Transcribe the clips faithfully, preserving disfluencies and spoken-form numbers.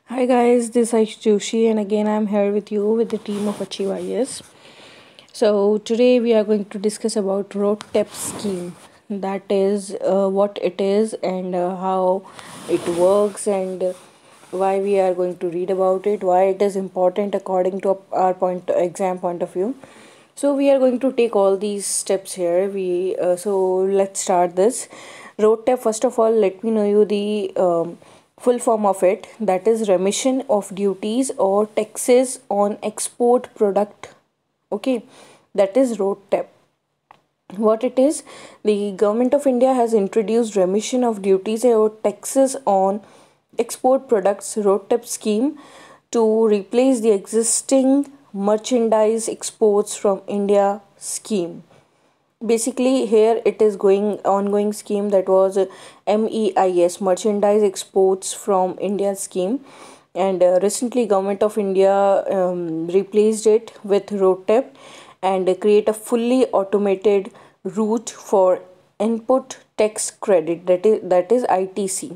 Hi guys, this is Joshi, and again I'm here with you with the team of Achieve I A S. So today we are going to discuss about RoDTEP scheme. That is uh, what it is and uh, how it works and uh, why we are going to read about it, why it is important according to our point exam point of view. So we are going to take all these steps here. We uh, so let's start this. RoDTEP. First of all, let me know you the um, full form of it. That is remission of duties or taxes on export product. Okay, that is RoDTEP. What it is, the government of India has introduced remission of duties or taxes on export products RoDTEP scheme to replace the existing merchandise exports from India scheme. Basically here it is going ongoing scheme, that was uh, MEIS, merchandise exports from India scheme, and uh, recently government of India um, replaced it with RoDTEP and uh, create a fully automated route for input tax credit, that is that is I T C,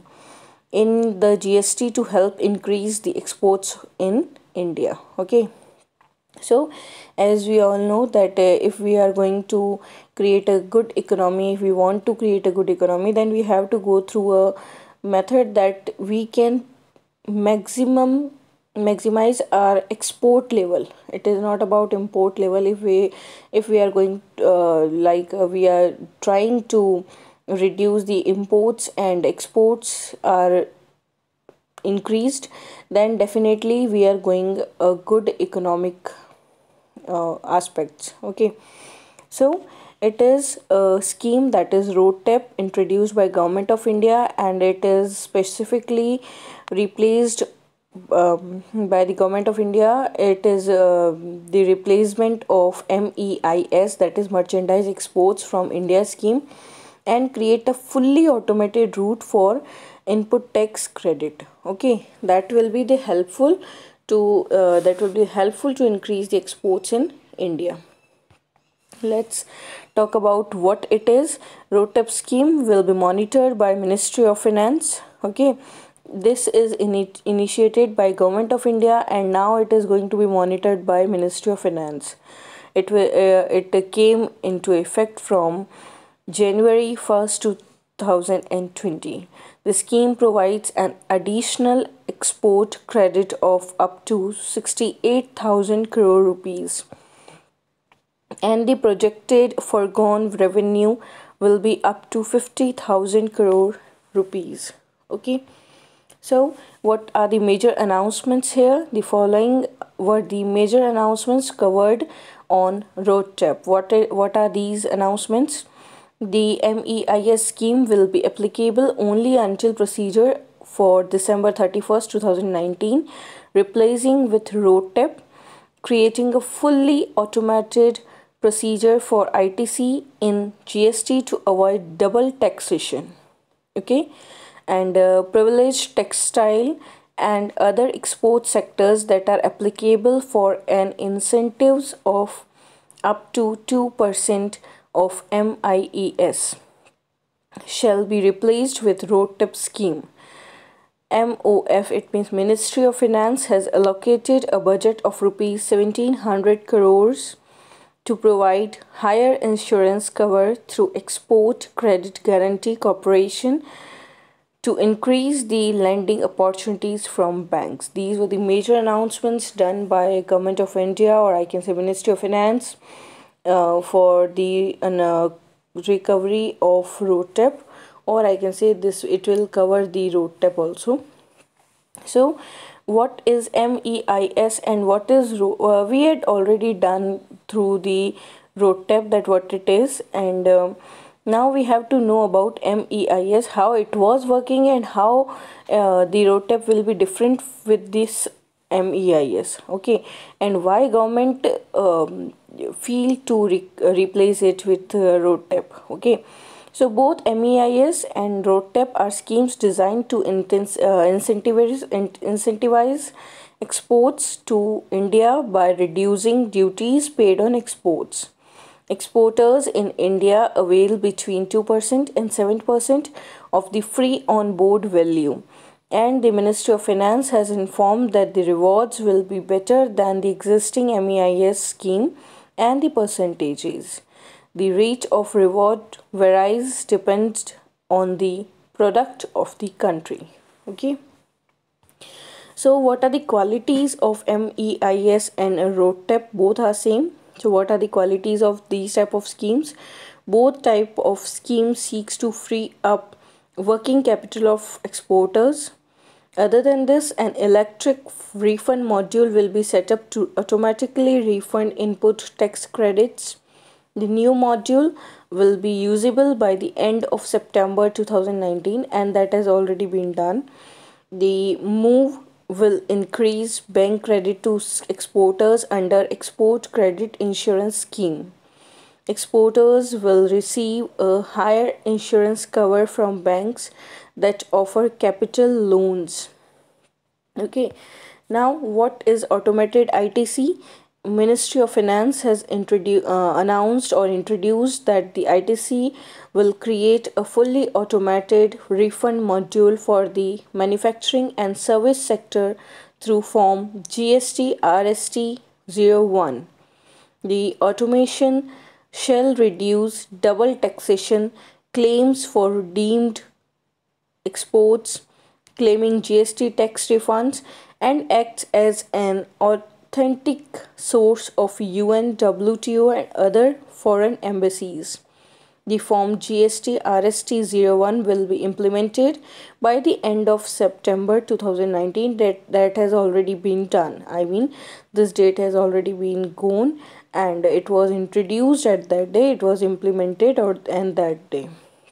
in the G S T to help increase the exports in India. Okay, so as we all know that uh, if we are going to create a good economy, if we want to create a good economy, then we have to go through a method that we can maximum maximize our export level. It is not about import level. If we if we are going uh, like uh, we are trying to reduce the imports and exports are increased, then definitely we are going a good economic uh, aspects. Okay, so it is a scheme, that is RoDTEP, introduced by government of India, and it is specifically replaced um, by the government of India. It is uh, the replacement of MEIS, that is merchandise exports from India scheme, and create a fully automated route for input tax credit. Okay, that will be the helpful to uh, that will be helpful to increase the exports in India. Let's talk about what it is. RoDTEP scheme will be monitored by Ministry of Finance. Okay, this is in initiated by Government of India, and now it is going to be monitored by Ministry of Finance. It will uh, it came into effect from January first, two thousand twenty. The scheme provides an additional export credit of up to sixty-eight thousand crore rupees, and the projected foregone revenue will be up to fifty thousand crore rupees. Okay, so what are the major announcements here? The following were the major announcements covered on RoDTEP. What are, what are these announcements? The MEIS scheme will be applicable only until procedure for December thirty-first, two thousand nineteen, replacing with RoDTEP, creating a fully automated procedure for I T C in G S T to avoid double taxation. Okay, and uh, privileged textile and other export sectors that are applicable for an incentives of up to two percent of MEIS shall be replaced with RoDTEP scheme. M O F, it means Ministry of Finance, has allocated a budget of rupees seventeen hundred crores to provide higher insurance cover through Export Credit Guarantee Corporation to increase the lending opportunities from banks. These were the major announcements done by Government of India, or I can say Ministry of Finance, uh, for the uh, recovery of RoDTEP, or I can say this it will cover the RoDTEP also. So what is MEIS and what is Ro uh, we had already done through the RoDTEP, that what it is, and um, now we have to know about MEIS, how it was working, and how uh, the RoDTEP will be different with this MEIS. Okay, and why government um, feel to re replace it with uh, RoDTEP. Okay, so both MEIS and RoDTEP are schemes designed to intense, uh, incentivize, incentivize exports to India by reducing duties paid on exports. Exporters in India avail between two percent and seven percent of the free on board value and the Ministry of Finance has informed that the rewards will be better than the existing M E I S scheme and the percentages. The rate of reward varies depends on the product of the country. Okay. So what are the qualities of M E I S and RoDTEP? Both are same. So what are the qualities of these type of schemes? Both type of schemes seeks to free up working capital of exporters. Other than this, an electric refund module will be set up to automatically refund input tax credits. The new module will be usable by the end of September two thousand nineteen, and that has already been done. The move will increase bank credit to exporters under Export Credit Insurance Scheme. Exporters will receive a higher insurance cover from banks that offer capital loans. Okay, now what is automated I T C? Ministry of Finance has introduced uh, announced or introduced that the I T C will create a fully automated refund module for the manufacturing and service sector through form G S T R S T zero one. The automation shall reduce double taxation claims for redeemed exports, claiming G S T tax refunds, and acts as an authentic source of U N, W T O, and other foreign embassies. The form G S T R S T zero one will be implemented by the end of September two thousand nineteen. That, that has already been done. I mean, this date has already been gone, and it was introduced at that day. It was implemented or and that day.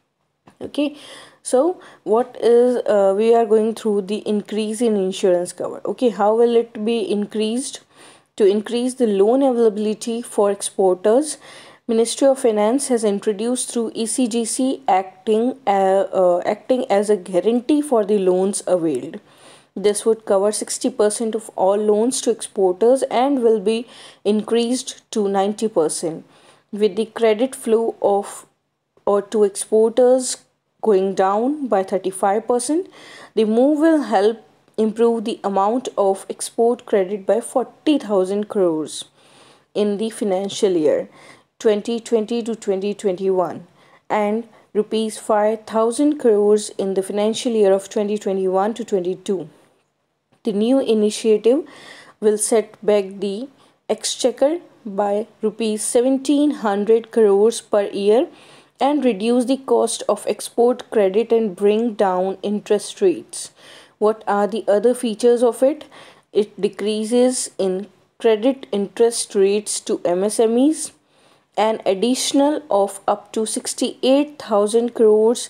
Okay. So what is uh, we are going through the increase in insurance cover. Okay, how will it be increased? To increase the loan availability for exporters, Ministry of Finance has introduced through E C G C acting uh, uh, acting as a guarantee for the loans availed. This would cover sixty percent of all loans to exporters and will be increased to ninety percent. With the credit flow of or to exporters going down by thirty-five percent, the move will help improve the amount of export credit by forty thousand crores in the financial year twenty twenty to twenty twenty-one and rupees five thousand crores in the financial year of twenty twenty-one to twenty-two. The new initiative will set back the exchequer by rupees seventeen hundred crores per year and reduce the cost of export credit and bring down interest rates. What are the other features of it? It decreases in credit interest rates to M S M Es, an additional of up to sixty-eight thousand crores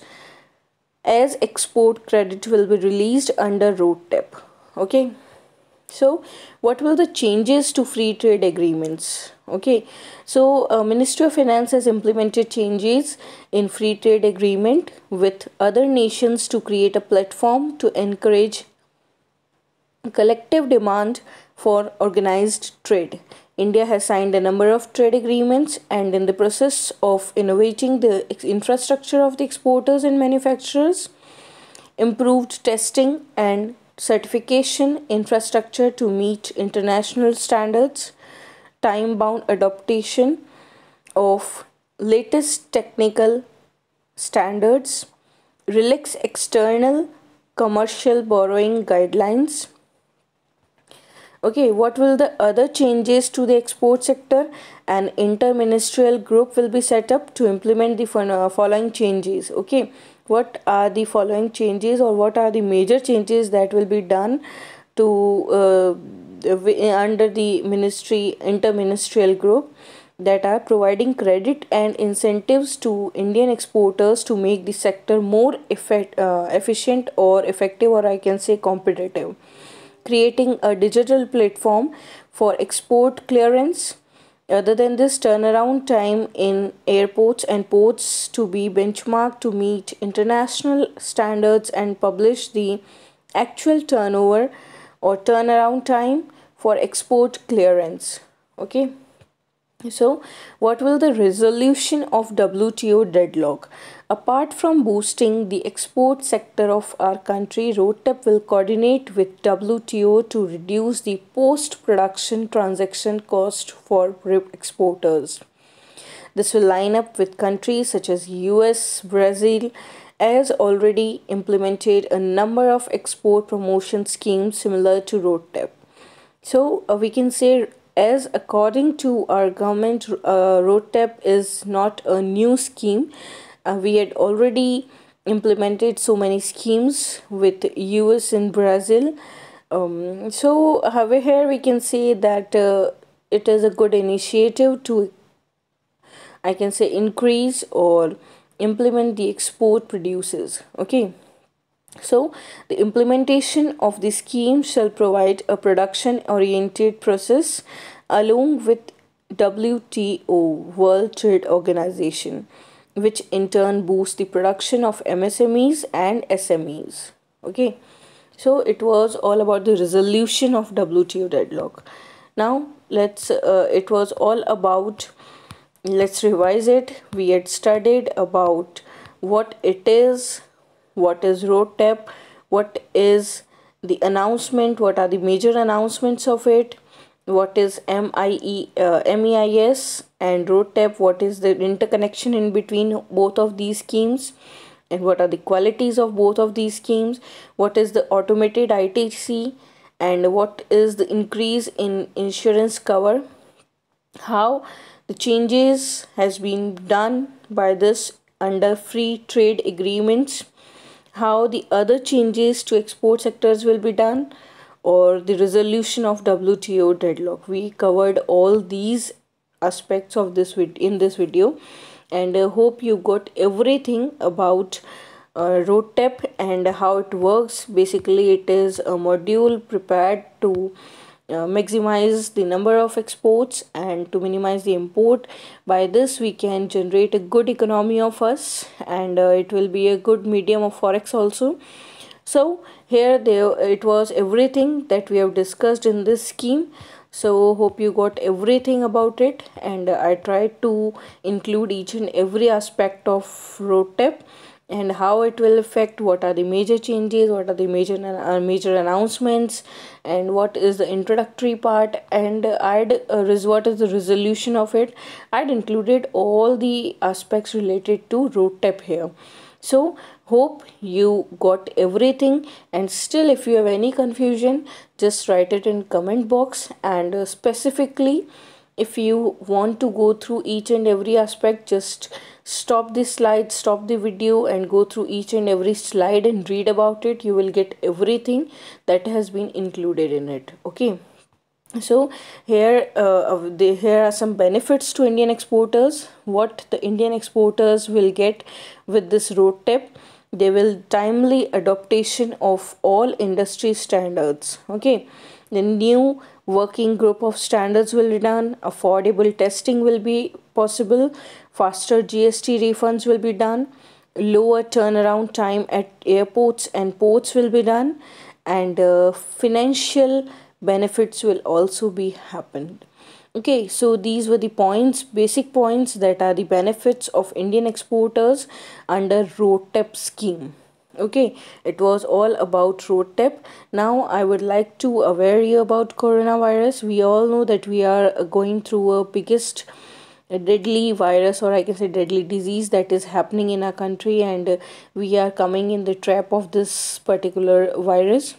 as export credit will be released under RoDTEP. Okay. So what were the changes to free trade agreements? Okay, so uh, Ministry of Finance has implemented changes in free trade agreement with other nations to create a platform to encourage collective demand for organized trade. India has signed a number of trade agreements and in the process of innovating the infrastructure of the exporters and manufacturers, improved testing and certification infrastructure to meet international standards, time-bound adaptation of latest technical standards, relax external commercial borrowing guidelines. Okay, what will the other changes to the export sector? An inter-ministerial group will be set up to implement the following changes. Okay, what are the following changes or what are the major changes that will be done to uh, under the ministry inter-ministerial group that are providing credit and incentives to Indian exporters to make the sector more effect, uh, efficient or effective, or I can say competitive. Creating a digital platform for export clearance. Other than this, turnaround time in airports and ports to be benchmarked to meet international standards and publish the actual turnover or turnaround time for export clearance. Okay. So, what will the resolution of W T O deadlock? Apart from boosting the export sector of our country, RoDTEP will coordinate with W T O to reduce the post production transaction cost for exporters. This will line up with countries such as U S, Brazil, as already implemented a number of export promotion schemes similar to RoDTEP. So uh, we can say, as according to our government, uh, RoDTEP is not a new scheme. Uh, we had already implemented so many schemes with U S and Brazil. Um, so however, here we can say that uh, it is a good initiative to, I can say, increase or implement the export producers. Okay. So, the implementation of the scheme shall provide a production oriented process along with W T O, World Trade Organization, which in turn boosts the production of M S M Es and S M Es. Okay, so it was all about the resolution of W T O deadlock. Now, let's, uh, it was all about, let's revise it. We had studied about what it is, what is RoDTEP, what is the announcement, what are the major announcements of it, what is M I E, uh, M E I S and RoDTEP, what is the interconnection in between both of these schemes, and what are the qualities of both of these schemes, what is the automated I T C, and what is the increase in insurance cover, how the changes has been done by this under free trade agreements, how the other changes to export sectors will be done, or the resolution of W T O deadlock. We covered all these aspects of this vid in this video, and I hope you got everything about uh, RoDTEP and how it works. Basically, it is a module prepared to uh, maximize the number of exports and to minimize the import. By this we can generate a good economy of us, and uh, it will be a good medium of forex also. So here there it was everything that we have discussed in this scheme. So hope you got everything about it, and uh, I tried to include each and every aspect of RoDTEP and how it will affect, what are the major changes, what are the major uh, major announcements, and what is the introductory part, and uh, I'd uh, what is the resolution of it. I'd included all the aspects related to RoDTEP here. So hope you got everything, and still if you have any confusion, just write it in comment box, and uh, specifically if you want to go through each and every aspect, just stop this slide, stop the video and go through each and every slide and read about it. You will get everything that has been included in it. Okay. So here uh, the, here are some benefits to Indian exporters. What the Indian exporters will get with this RoDTEP: they will timely adaptation of all industry standards. Okay, the new working group of standards will be done, affordable testing will be possible, faster G S T refunds will be done, lower turnaround time at airports and ports will be done, and uh, financial benefits will also be happened. Okay, so these were the points, basic points, that are the benefits of Indian exporters under RoDTEP scheme. Okay, it was all about RoDTEP. Now I would like to aware you about coronavirus. We all know that we are going through a biggest deadly virus, or I can say deadly disease, that is happening in our country, and we are coming in the trap of this particular virus.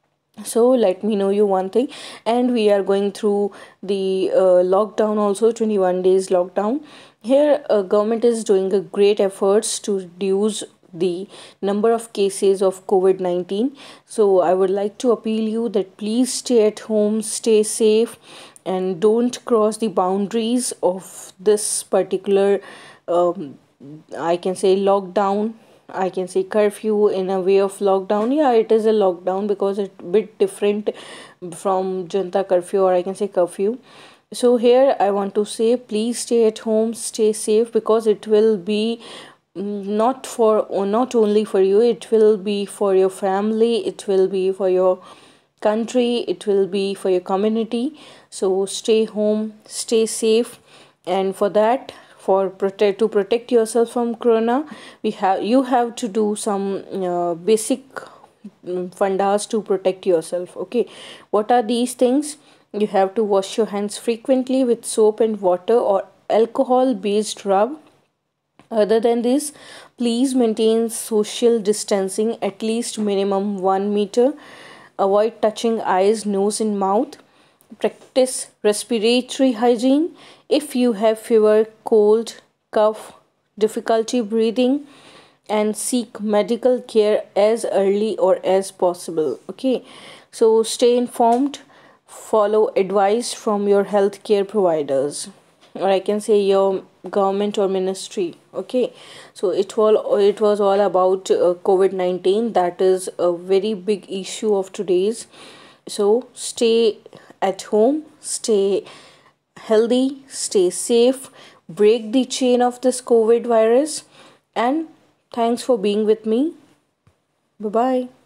So let me know you one thing, and we are going through the uh, lockdown also, twenty-one days lockdown. Here uh, government is doing a great efforts to reduce the number of cases of COVID nineteen. So I would like to appeal you that please stay at home, stay safe, and don't cross the boundaries of this particular um, I can say lockdown, I can say curfew in a way of lockdown. Yeah, it is a lockdown because it's a bit different from Janta curfew, or I can say curfew. So here I want to say, please stay at home, stay safe, because it will be not for or not only for you, it will be for your family, it will be for your country, it will be for your community. So stay home, stay safe, and for that, for protect to protect yourself from corona, we have you have to do some uh, basic mm, fundas to protect yourself. Okay, what are these things? You have to wash your hands frequently with soap and water or alcohol based rub. Other than this, please maintain social distancing at least minimum one meter. Avoid touching eyes, nose, and mouth. Practice respiratory hygiene. If you have fever, cold, cough, difficulty breathing, and seek medical care as early or as possible. Okay, so stay informed, follow advice from your healthcare providers, or I can say your government or ministry. Okay, so it all it was all about uh, COVID nineteen. That is a very big issue of today's. So stay at home, stay healthy, stay safe, break the chain of this COVID virus, and thanks for being with me. Bye bye.